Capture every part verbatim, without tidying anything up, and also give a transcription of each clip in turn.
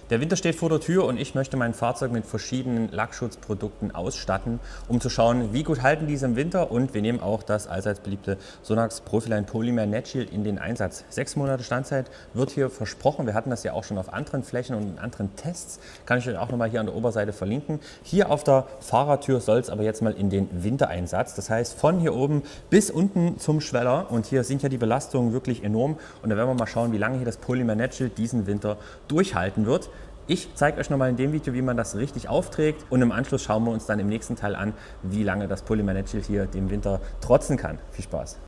Der Winter steht vor der Tür und ich möchte mein Fahrzeug mit verschiedenen Lackschutzprodukten ausstatten, um zu schauen, wie gut halten diese im Winter, und wir nehmen auch das allseits beliebte Sonax Profiline Polymer Netshield in den Einsatz. Sechs Monate Standzeit wird hier versprochen. Wir hatten das ja auch schon auf anderen Flächen und in anderen Tests. Kann ich euch auch nochmal hier an der Oberseite verlinken. Hier auf der Fahrertür soll es aber jetzt mal in den Wintereinsatz. Das heißt von hier oben bis unten zum Schweller, und hier sind ja die Belastungen wirklich enorm, und da werden wir mal schauen, wie lange hier das Polymer Netshield diesen Winter durchhalten wird. Ich zeige euch nochmal in dem Video, wie man das richtig aufträgt, und im Anschluss schauen wir uns dann im nächsten Teil an, wie lange das Polymer Netshield hier dem Winter trotzen kann. Viel Spaß!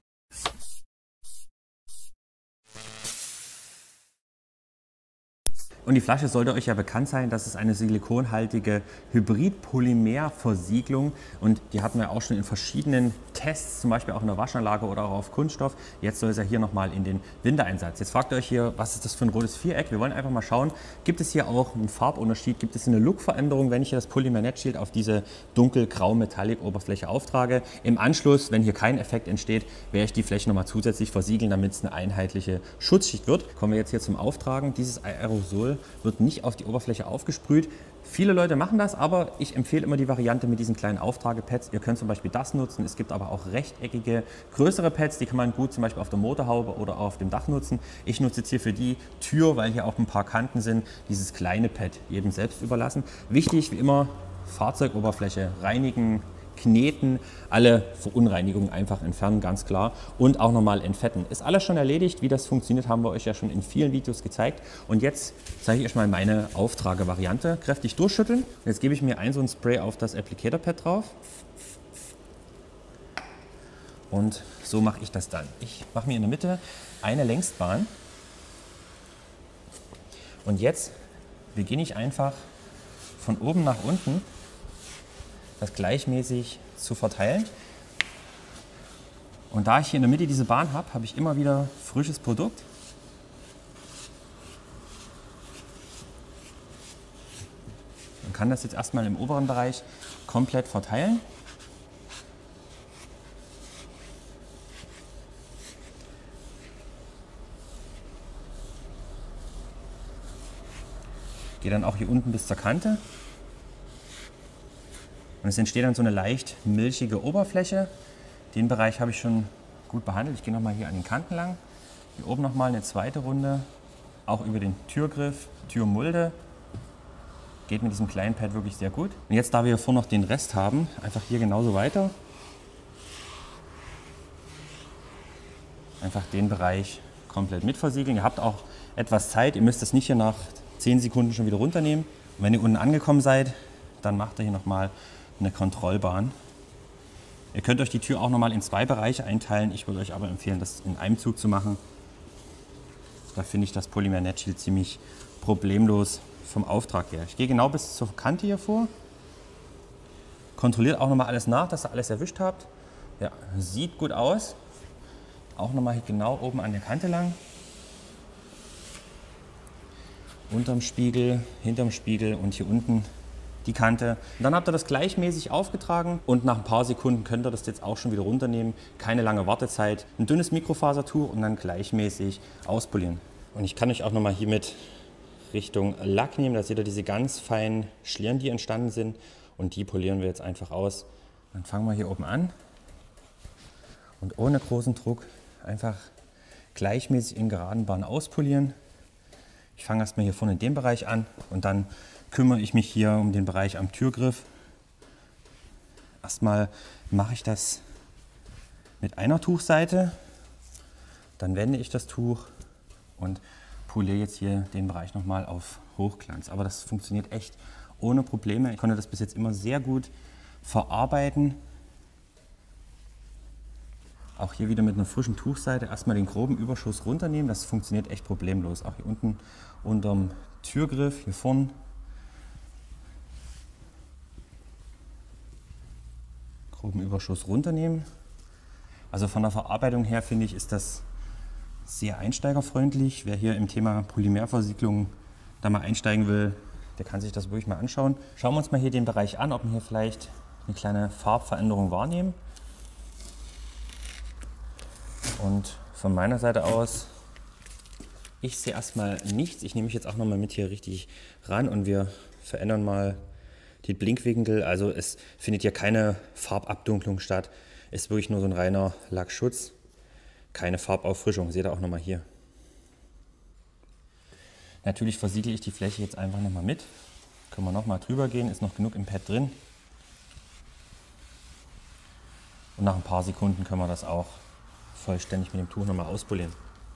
Und die Flasche sollte euch ja bekannt sein, das ist eine silikonhaltige Hybrid-Polymer-Versiegelung, und die hatten wir auch schon in verschiedenen Tests, zum Beispiel auch in der Waschanlage oder auch auf Kunststoff. Jetzt soll es ja hier nochmal in den Wintereinsatz. Jetzt fragt ihr euch hier, was ist das für ein rotes Viereck? Wir wollen einfach mal schauen, gibt es hier auch einen Farbunterschied, gibt es eine Lookveränderung, wenn ich hier das Polymer Netshield auf diese dunkelgrau Metallic Oberfläche auftrage. Im Anschluss, wenn hier kein Effekt entsteht, werde ich die Fläche nochmal zusätzlich versiegeln, damit es eine einheitliche Schutzschicht wird. Kommen wir jetzt hier zum Auftragen. Dieses Aerosol wird nicht auf die Oberfläche aufgesprüht. Viele Leute machen das, aber ich empfehle immer die Variante mit diesen kleinen Auftragepads. Ihr könnt zum Beispiel das nutzen. Es gibt aber auch rechteckige, größere Pads, die kann man gut zum Beispiel auf der Motorhaube oder auf dem Dach nutzen. Ich nutze jetzt hier für die Tür, weil hier auch ein paar Kanten sind, dieses kleine Pad jedem selbst überlassen. Wichtig wie immer, Fahrzeugoberfläche reinigen, kneten, alle Verunreinigungen einfach entfernen, ganz klar, und auch nochmal entfetten. Ist alles schon erledigt. Wie das funktioniert, haben wir euch ja schon in vielen Videos gezeigt, und jetzt zeige ich euch mal meine Auftragevariante. Kräftig durchschütteln. Jetzt gebe ich mir ein so ein Spray auf das Applicator Pad drauf, und so mache ich das dann. Ich mache mir in der Mitte eine Längsbahn, und jetzt beginne ich einfach von oben nach unten das gleichmäßig zu verteilen. Und da ich hier in der Mitte diese Bahn habe, habe ich immer wieder frisches Produkt. Man kann das jetzt erstmal im oberen Bereich komplett verteilen. Gehe dann auch hier unten bis zur Kante. Und es entsteht dann so eine leicht milchige Oberfläche. Den Bereich habe ich schon gut behandelt. Ich gehe nochmal hier an den Kanten lang. Hier oben nochmal eine zweite Runde, auch über den Türgriff, Türmulde. Geht mit diesem kleinen Pad wirklich sehr gut. Und jetzt, da wir hier vorne noch den Rest haben, einfach hier genauso weiter. Einfach den Bereich komplett mit versiegeln. Ihr habt auch etwas Zeit. Ihr müsst das nicht hier nach zehn Sekunden schon wieder runternehmen. Und wenn ihr unten angekommen seid, dann macht ihr hier nochmal eine Kontrollbahn. Ihr könnt euch die Tür auch nochmal in zwei Bereiche einteilen. Ich würde euch aber empfehlen, das in einem Zug zu machen. Da finde ich das Polymer Netshield ziemlich problemlos vom Auftrag her. Ich gehe genau bis zur Kante hier vor. Kontrolliert auch nochmal alles nach, dass ihr alles erwischt habt. Ja, sieht gut aus. Auch nochmal hier genau oben an der Kante lang. Unterm Spiegel, hinterm Spiegel und hier unten die Kante. Und dann habt ihr das gleichmäßig aufgetragen, und nach ein paar Sekunden könnt ihr das jetzt auch schon wieder runternehmen. Keine lange Wartezeit. Ein dünnes Mikrofasertuch und dann gleichmäßig auspolieren. Und ich kann euch auch nochmal hiermit Richtung Lack nehmen. Da seht ihr diese ganz feinen Schlieren, die entstanden sind, und die polieren wir jetzt einfach aus. Dann fangen wir hier oben an und ohne großen Druck einfach gleichmäßig in geraden Bahnen auspolieren. Ich fange erstmal hier vorne in dem Bereich an, und dann kümmere ich mich hier um den Bereich am Türgriff. Erstmal mache ich das mit einer Tuchseite, dann wende ich das Tuch und poliere jetzt hier den Bereich nochmal auf Hochglanz. Aber das funktioniert echt ohne Probleme. Ich konnte das bis jetzt immer sehr gut verarbeiten. Auch hier wieder mit einer frischen Tuchseite erstmal den groben Überschuss runternehmen. Das funktioniert echt problemlos. Auch hier unten unterm Türgriff, hier vorne. Groben Überschuss runternehmen. Also von der Verarbeitung her finde ich, ist das sehr einsteigerfreundlich. Wer hier im Thema Polymerversiegelung da mal einsteigen will, der kann sich das wirklich mal anschauen. Schauen wir uns mal hier den Bereich an, ob wir hier vielleicht eine kleine Farbveränderung wahrnehmen. Und von meiner Seite aus Ich sehe erstmal nichts. Ich nehme mich jetzt auch nochmal mit hier richtig ran und wir verändern mal den Blinkwinkel. Also es findet hier keine Farbabdunklung statt. Es ist wirklich nur so ein reiner Lackschutz. Keine Farbauffrischung. Seht ihr auch nochmal hier. Natürlich versiegle ich die Fläche jetzt einfach nochmal mit. Können wir nochmal drüber gehen. Ist noch genug im Pad drin. Und nach ein paar Sekunden können wir das auch vollständig mit dem Tuch nochmal auspolieren.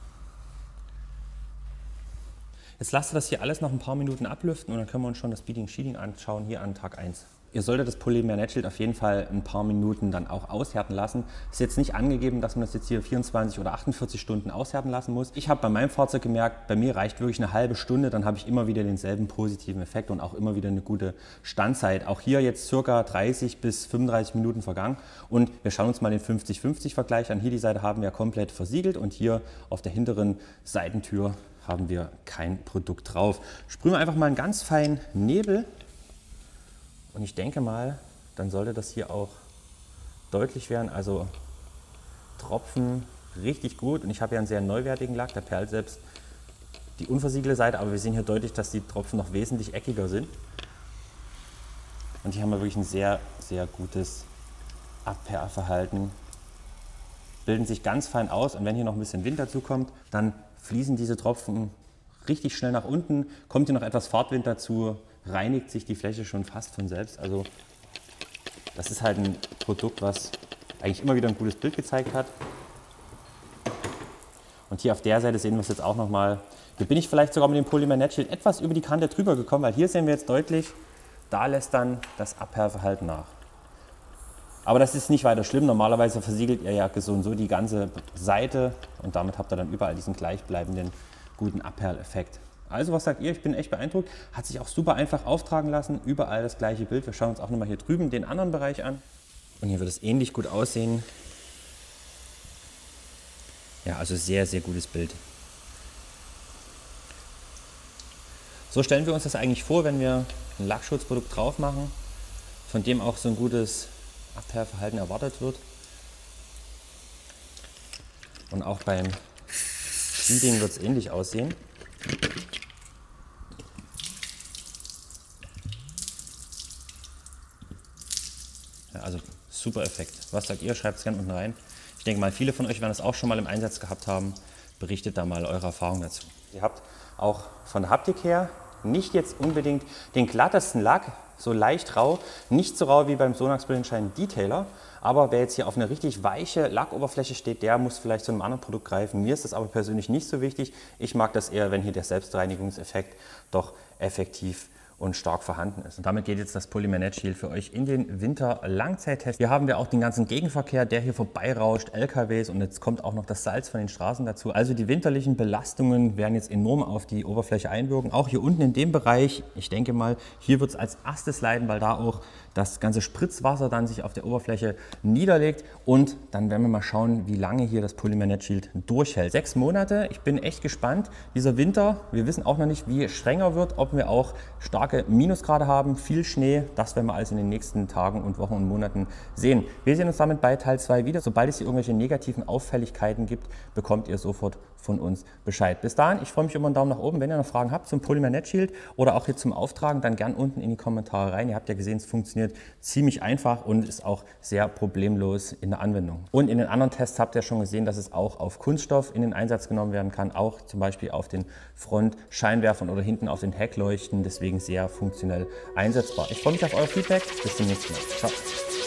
Jetzt lasst ihr das hier alles noch ein paar Minuten ablüften und dann können wir uns schon das Beading Sheeting anschauen, hier an Tag eins. Ihr solltet das Polymer Net auf jeden Fall ein paar Minuten dann auch aushärten lassen. Ist jetzt nicht angegeben, dass man das jetzt hier vierundzwanzig oder achtundvierzig Stunden aushärten lassen muss. Ich habe bei meinem Fahrzeug gemerkt, bei mir reicht wirklich eine halbe Stunde, dann habe ich immer wieder denselben positiven Effekt und auch immer wieder eine gute Standzeit. Auch hier jetzt circa dreißig bis fünfunddreißig Minuten vergangen und wir schauen uns mal den fünfzig fünfzig Vergleich an. Hier die Seite haben wir komplett versiegelt und hier auf der hinteren Seitentür haben wir kein Produkt drauf. Sprühen wir einfach mal einen ganz feinen Nebel und ich denke mal, dann sollte das hier auch deutlich werden. Also Tropfen richtig gut und ich habe ja einen sehr neuwertigen Lack, der perlt selbst die unversiegelte Seite, aber wir sehen hier deutlich, dass die Tropfen noch wesentlich eckiger sind. Und hier haben wir wirklich ein sehr, sehr gutes Abperlverhalten. Bilden sich ganz fein aus und wenn hier noch ein bisschen Wind dazu kommt, dann fließen diese Tropfen richtig schnell nach unten. Kommt hier noch etwas Fahrtwind dazu, reinigt sich die Fläche schon fast von selbst. Also das ist halt ein Produkt, was eigentlich immer wieder ein gutes Bild gezeigt hat. Und hier auf der Seite sehen wir es jetzt auch nochmal. Hier bin ich vielleicht sogar mit dem Polymer Net Shield etwas über die Kante drüber gekommen, weil hier sehen wir jetzt deutlich, da lässt dann das Abperlverhalten nach. Aber das ist nicht weiter schlimm. Normalerweise versiegelt ihr ja so und so die ganze Seite und damit habt ihr dann überall diesen gleichbleibenden guten Abperleffekt. Also was sagt ihr? Ich bin echt beeindruckt. Hat sich auch super einfach auftragen lassen. Überall das gleiche Bild. Wir schauen uns auch nochmal hier drüben den anderen Bereich an. Und hier wird es ähnlich gut aussehen. Ja, also sehr, sehr gutes Bild. So stellen wir uns das eigentlich vor, wenn wir ein Lackschutzprodukt drauf machen, von dem auch so ein gutes Abperlverhalten erwartet wird. Und auch beim Beading wird es ähnlich aussehen. Ja, also super Effekt. Was sagt ihr? Schreibt es gerne unten rein. Ich denke mal, viele von euch werden es auch schon mal im Einsatz gehabt haben. Berichtet da mal eure Erfahrungen dazu. Ihr habt auch von der Haptik her nicht jetzt unbedingt den glattesten Lack, so leicht rau, nicht so rau wie beim Sonax Brillenshine Detailer, aber wer jetzt hier auf eine richtig weiche Lackoberfläche steht, der muss vielleicht zu einem anderen Produkt greifen. Mir ist das aber persönlich nicht so wichtig. Ich mag das eher, wenn hier der Selbstreinigungseffekt doch effektiv und stark vorhanden ist. Und damit geht jetzt das Polymer Net Shield für euch in den Winter-Langzeittest. Hier haben wir auch den ganzen Gegenverkehr, der hier vorbeirauscht, L K Ws und jetzt kommt auch noch das Salz von den Straßen dazu. Also die winterlichen Belastungen werden jetzt enorm auf die Oberfläche einwirken. Auch hier unten in dem Bereich, ich denke mal, hier wird es als erstes leiden, weil da auch das ganze Spritzwasser dann sich auf der Oberfläche niederlegt und dann werden wir mal schauen, wie lange hier das Polymer Net Shield durchhält. Sechs Monate, ich bin echt gespannt. Dieser Winter, wir wissen auch noch nicht, wie strenger wird, ob wir auch starke Minusgrade haben, viel Schnee, das werden wir alles in den nächsten Tagen und Wochen und Monaten sehen. Wir sehen uns damit bei Teil zwei wieder. Sobald es hier irgendwelche negativen Auffälligkeiten gibt, bekommt ihr sofort von uns Bescheid. Bis dahin, ich freue mich über einen Daumen nach oben. Wenn ihr noch Fragen habt zum Polymer Net Shield oder auch hier zum Auftragen, dann gern unten in die Kommentare rein. Ihr habt ja gesehen, es funktioniert ziemlich einfach und ist auch sehr problemlos in der Anwendung. Und in den anderen Tests habt ihr schon gesehen, dass es auch auf Kunststoff in den Einsatz genommen werden kann, auch zum Beispiel auf den Frontscheinwerfern oder hinten auf den Heckleuchten, deswegen sehr funktionell einsetzbar. Ich freue mich auf euer Feedback. Bis zum nächsten Mal. Ciao.